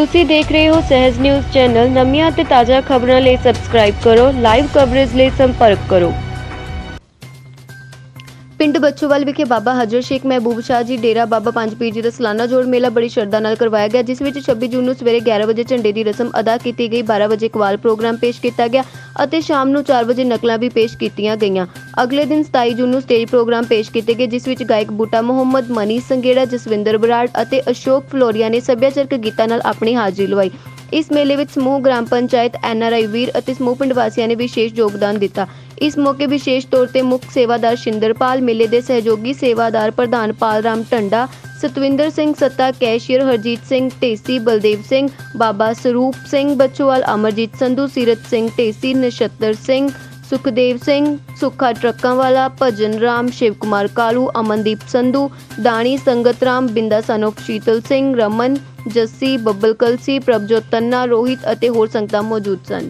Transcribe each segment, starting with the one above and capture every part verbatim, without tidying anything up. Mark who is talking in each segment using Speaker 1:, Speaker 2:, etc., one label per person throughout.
Speaker 1: ਤੁਸੀਂ ਦੇਖ ਰਹੇ ਹੋ ਸਹਿਜ ਨਿਊਜ਼ ਚੈਨਲ। ਨਵੀਆਂ ਤੇ ਤਾਜ਼ਾ ਖਬਰਾਂ ਲਈ ਸਬਸਕ੍ਰਾਈਬ ਕਰੋ। ਲਾਈਵ ਕਵਰੇਜ ਲਈ ਸੰਪਰਕ ਕਰੋ। ਪਿੰਡ ਬੱਚੋਵਾਲ ਵਿਖੇ ਬਾਬਾ ਹਜ਼ਰ ਸ਼ੇਖ ਮਹਿਬੂਬ ਸ਼ਾਹ ਜੀ ਡੇਰਾ ਬਾਬਾ ਪੰਜ ਪੀਰ ਜੀ ਦਾ ਸਾਲਾਨਾ ਜੋੜ ਮੇਲਾ ਬੜੀ ਸ਼ਰਧਾ ਨਾਲ ਕਰਵਾਇਆ ਗਿਆ, ਜਿਸ ਵਿੱਚ ਛੱਬੀ ਜੂਨ ਨੂੰ ਸਵੇਰੇ ਗਿਆਰਾਂ ਵਜੇ ਝੰਡੇ ਦੀ ਰਸਮ ਅਦਾ ਕੀਤੀ ਗਈ। ਬਾਰਾਂ ਵਜੇ ਕਵਾਲ ਪ੍ਰੋਗਰਾਮ ਪੇਸ਼ ਕੀਤਾ ਗਿਆ ਅਤੇ ਸ਼ਾਮ ਨੂੰ ਚਾਰ ਵਜੇ ਨਕਲਾਂ ਵੀ ਪੇਸ਼ ਕੀਤੀਆਂ ਗਈਆਂ। ਅਗਲੇ ਦਿਨ ਸਤਾਈ ਜੂਨ ਨੂੰ ਸਟੇਜ ਪ੍ਰੋਗਰਾਮ ਪੇਸ਼ ਕੀਤੇ ਗਏ, ਜਿਸ ਵਿੱਚ ਗਾਇਕ ਬੂਟਾ ਮੁਹੰਮਦ, ਮਨੀ ਸੰਗੇੜਾ, ਜਸਵਿੰਦਰ ਬਰਾੜ ਅਤੇ ਅਸ਼ੋਕ ਫਲੋਰੀਆ ਨੇ ਸੱਭਿਆਚਾਰਕ ਗੀਤਾਂ ਨਾਲ ਆਪਣੀ ਹਾਜ਼ਰੀ ਲਵਾਈ। ਇਸ ਮੇਲੇ ਵਿੱਚ ਸਮੂਹ ਗ੍ਰਾਮ ਪੰਚਾਇਤ, ਐਨ ਆਰ ਆਈ ਵੀਰ ਅਤੇ ਸਮੂਹ ਪਿੰਡ ਵਾਸੀਆਂ ਨੇ ਵਿਸ਼ੇਸ਼ ਯੋਗਦਾਨ ਦਿੱਤਾ। ਇਸ ਮੌਕੇ ਵਿਸ਼ੇਸ਼ ਤੌਰ ਤੇ ਮੁੱਖ ਸੇਵਾਦਾਰ ਸ਼ਿੰਦਰਪਾਲ, ਮੇਲੇ ਦੇ ਸਹਿਯੋਗੀ ਸੇਵਾਦਾਰ ਪ੍ਰਧਾਨ ਪਾਲ ਰਾਮ ਟੰਡਾ, ਸਤਵਿੰਦਰ ਸਿੰਘ ਸੱਤਾ, ਕੈਸ਼ੀਅਰ ਹਰਜੀਤ ਸਿੰਘ ਢੇਸੀ, ਬਲਦੇਵ ਸਿੰਘ, ਬਾਬਾ ਸਰੂਪ ਸਿੰਘ ਬੱਚੋਵਾਲ, ਅਮਰਜੀਤ ਸੰਧੂ, ਸੀਰਤ ਸਿੰਘ ਢੇਸੀ, ਨਛੱਤਰ ਸਿੰਘ, ਸੁਖਦੇਵ ਸਿੰਘ ਸੁੱਖਾ ਟਰੱਕਾਂ ਵਾਲਾ, ਭਜਨ ਰਾਮ, ਸ਼ਿਵ ਕੁਮਾਰ ਕਾਲੂ, ਅਮਨਦੀਪ ਸੰਧੂ, ਦਾਣੀ ਸੰਗਤ ਰਾਮ, ਬਿੰਦਾ ਸਨੋਫ ਸ਼ੀਤਲ ਸਿੰਘ, ਰਮਨ, ਜੱਸੀ, ਬੱਬਲ ਕਲਸੀ, ਪ੍ਰਭਜੋਤ ਤੰਨਾ, ਰੋਹਿਤ ਅਤੇ ਹੋਰ ਸੰਗਤਾਂ ਮੌਜੂਦ ਸਨ।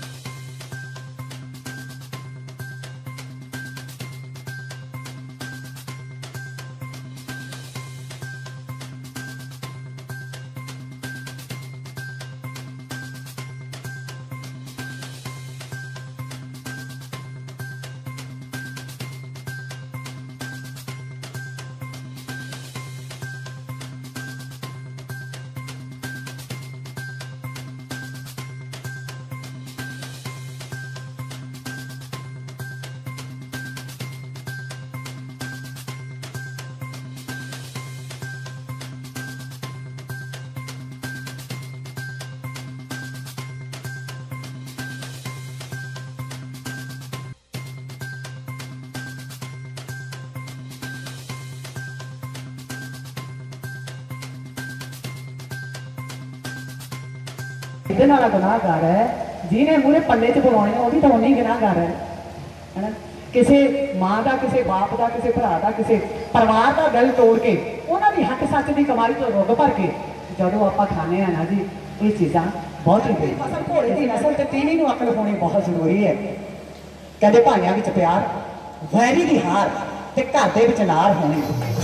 Speaker 2: ਇਹਦੇ ਨਾਲ ਗੁਨਾਹਗਾਰ ਹੈ ਜਿਹਨੇ ਮੂਹਰੇ ਪੱਲੇ 'ਚ ਬੁਲਾਉਣੇ ਉਹ ਵੀ ਤਾਂ ਉਨੀ ਗੁਨਾਹਗਾਰ ਹੈ ਹੈਨਾ। ਕਿਸੇ ਮਾਂ ਦਾ, ਕਿਸੇ ਬਾਪ ਦਾ, ਕਿਸੇ ਭਰਾ ਦਾ, ਕਿਸੇ ਪਰਿਵਾਰ ਦਾ ਦਿਲ ਤੋੜ ਕੇ ਉਹਨਾਂ ਦੀ ਹੱਕ ਸੱਚ ਦੀ ਕਮਾਈ ਤੋਂ ਰੁੱਗ ਭਰ ਕੇ ਜਦੋਂ ਆਪਾਂ ਖਾਂਦੇ ਹਾਂ ਨਾ ਜੀ, ਇਹ ਚੀਜ਼ਾਂ ਬਹੁਤ ਹੀ ਫਸਲ ਘੋੜੇ ਦੀ ਨਸਲ ਤੇ ਤੀਵੀਂ ਨੂੰ ਅਕਲ ਹੋਣੀ ਬਹੁਤ ਜ਼ਰੂਰੀ ਹੈ। ਕਹਿੰਦੇ ਭਾਈਆਂ ਵਿੱਚ ਪਿਆਰ, ਵੈਰੀ ਦੀ ਹਾਰ ਤੇ ਘਰ ਦੇ ਵਿੱਚ ਲਾਰ ਹੋਣੀ।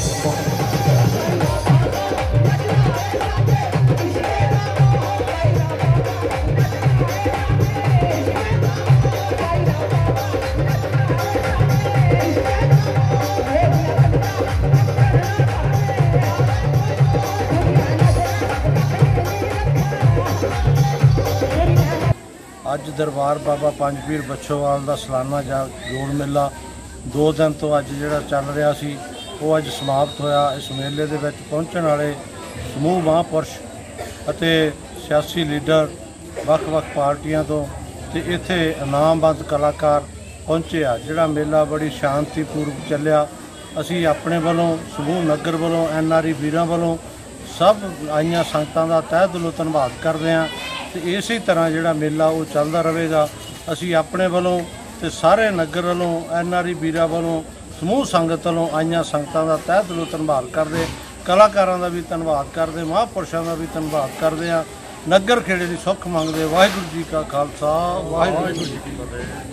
Speaker 3: ਅੱਜ ਦਰਬਾਰ ਬਾਬਾ ਪੰਜ ਪੀਰ ਬੱਚੋਵਾਲ ਦਾ ਸਾਲਾਨਾ ਜੋੜ ਮੇਲਾ ਦੋ ਦਿਨ ਤੋਂ ਅੱਜ ਜਿਹੜਾ ਚੱਲ ਰਿਹਾ ਸੀ ਉਹ ਅੱਜ ਸਮਾਪਤ ਹੋਇਆ। ਇਸ ਮੇਲੇ ਦੇ ਵਿੱਚ ਪਹੁੰਚਣ ਵਾਲੇ ਸਮੂਹ ਮਹਾਂਪੁਰਸ਼ ਅਤੇ ਸਿਆਸੀ ਲੀਡਰ ਵੱਖ-ਵੱਖ ਪਾਰਟੀਆਂ ਤੋਂ ਤੇ ਇੱਥੇ ਇਨਾਮਬੰਦ ਕਲਾਕਾਰ ਪਹੁੰਚੇ ਆ। ਜਿਹੜਾ ਮੇਲਾ ਬੜੀ ਸ਼ਾਂਤੀਪੂਰਵਕ ਚੱਲਿਆ। ਅਸੀਂ ਆਪਣੇ ਵੱਲੋਂ, ਸਮੂਹ ਨਗਰ ਵੱਲੋਂ, ਐਨ ਆਰ ਆਈ ਵੀਰਾਂ ਵੱਲੋਂ ਸਭ ਆਈਆਂ ਸੰਗਤਾਂ ਦਾ ਤਹਿ ਦਿਲੋਂ ਧੰਨਵਾਦ ਕਰਦੇ ਹਾਂ ਤੇ ਇਸੇ ਤਰ੍ਹਾਂ ਜਿਹੜਾ ਮੇਲਾ ਉਹ ਚੱਲਦਾ ਰਹੇਗਾ। ਅਸੀਂ ਆਪਣੇ ਵੱਲੋਂ ਤੇ ਸਾਰੇ ਨਗਰ ਵੱਲੋਂ, ਐਨ ਆਰ ਆਈ ਵੀਰਾਂ ਵੱਲੋਂ, ਸਮੂਹ ਸੰਗਤ ਵੱਲੋਂ ਆਈਆਂ ਸੰਗਤਾਂ ਦਾ ਤਹਿ ਦਿਲੋਂ ਧੰਨਵਾਦ ਕਰਦੇ, ਕਲਾਕਾਰਾਂ ਦਾ ਵੀ ਧੰਨਵਾਦ ਕਰਦੇ, ਮਹਾਂਪੁਰਸ਼ਾਂ ਦਾ ਵੀ ਧੰਨਵਾਦ ਕਰਦੇ ਹਾਂ। ਨਗਰ ਖੇੜੇ ਦੀ ਸੁੱਖ ਮੰਗਦੇ। ਵਾਹਿਗੁਰੂ ਜੀ ਕਾ ਖਾਲਸਾ, ਵਾਹਿਗੁਰੂ ਜੀ ਕੀ ਫਤਿਹ।